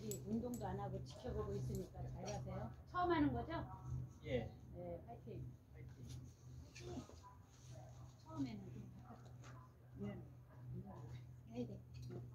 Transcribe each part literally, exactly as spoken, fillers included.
아직 운동도 안 하고 지켜보고 있으니까 잘 가세요. 처음 하는 거죠? 예. 네, 파이팅. 파이팅. 처음에는 좀 바빴어요. 미안해. 해야 돼.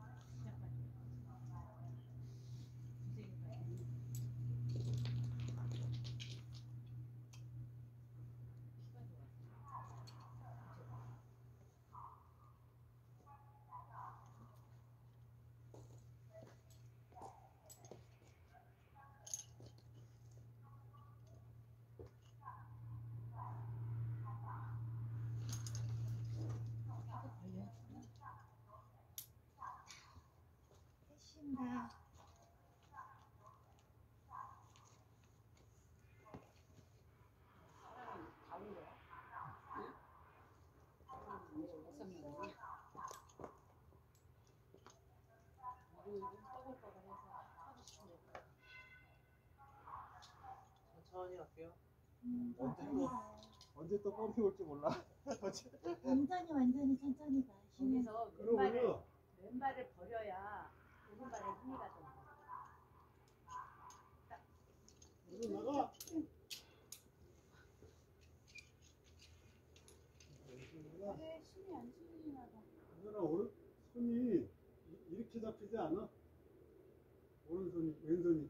됐습니다. 천천히 할게요. 음, 언제 천천히 또 가요. 언제 또 펌핑 올지 몰라. 완전히 완전히 천천히 가. 힘을 거기서 왼발을, 그러면요. 왼발을 버려야 오른발에 힘이 가잖아. 오늘 나가. 왜 숨이 안 쉬지나 봐. 얘들아, 오른 손이 이- 이렇게 잡히지 않아? 오른손이, 왼손이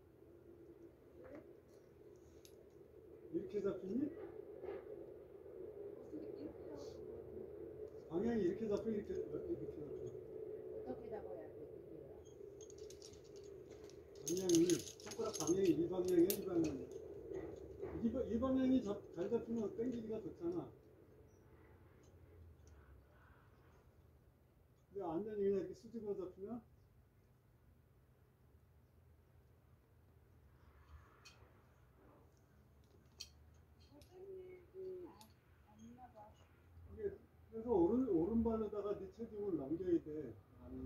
이렇게 잡히니? 방향이 이렇게 잡혀, 이렇게 이렇게 잡혀. 어떻게 잡아야 돼? 방향이 손가락 방향이 이 방향이야, 이 방향이. 이, 방- 이 방향이 잡, 잘 잡히면 당기기가 좋잖아. 근데 완전히 그냥 이렇게 수직으로 잡히면 이게 그래서 오른 오른발로다가 네 체중을 넘겨야 돼. 아니,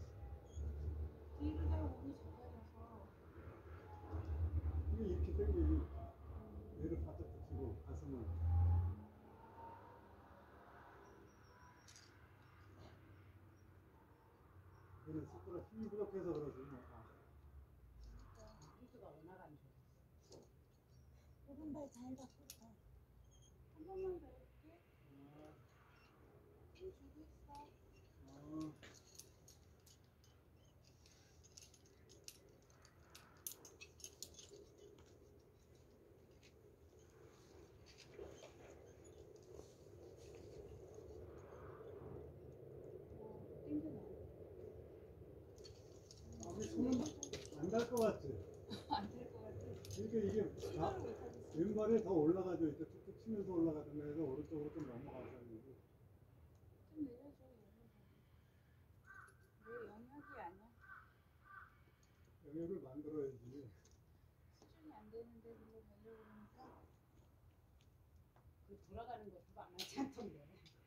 이게 이렇게 당기지. 얘를 바짝 붙이고 가슴을. 얘는 손가락 힘이 부족해서 그러지. 뭐. 아. 호수가 워낙 안 좋아. 오른발 잘 갖고 가. 한 번만 더 해볼게. 아. 준비했어. 아. 아니, 손은 안 갈 것 같지? 안될 것 같아. 그러니까 이게 다 왼발에 더 올라가죠. 이렇게 툭툭 치면서 올라가던 애가 오른쪽으로 좀 넘어가서 이제 좀 내려줘. 왜 영역이 아니야? 영역을 만들어야지. 수준이 안 되는데 그걸로 가려고 그러니까 그 돌아가는 것도 만만치 않던데.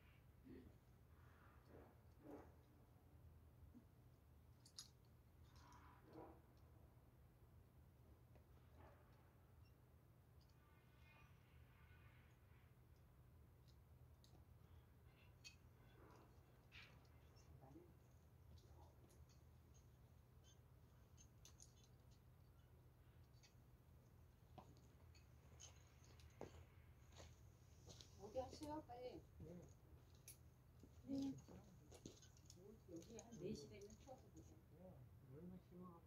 어디 하세요? 빨리. 네. 여기 한 네 시 되면 추워서 보자. 얼마나 심하.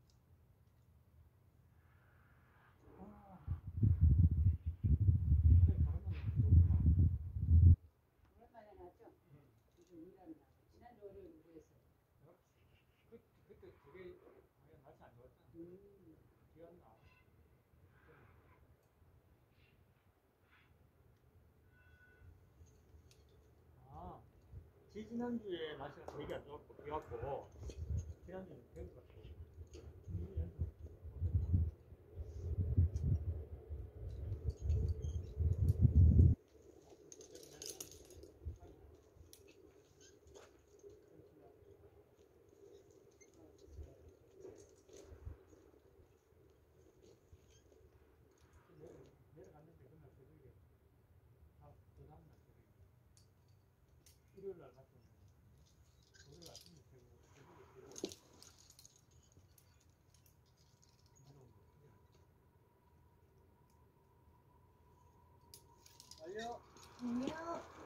오랜만에 나죠? 요즘 일하는 날. 지난주 월요일 뭐 했어요? 그 그때 되게 날씨 안 좋았잖아. 음. 비가 나. 아, 지지난주에 날씨가 되게 안 좋았고 비 왔고 지난주에 되게 좋았고. 내려갔는데 그날 새벽에 다 그 다음날 새벽에 일요일 날 갔었는데 오늘 아침에 새벽에 새벽에 안녕하세요. 안녕.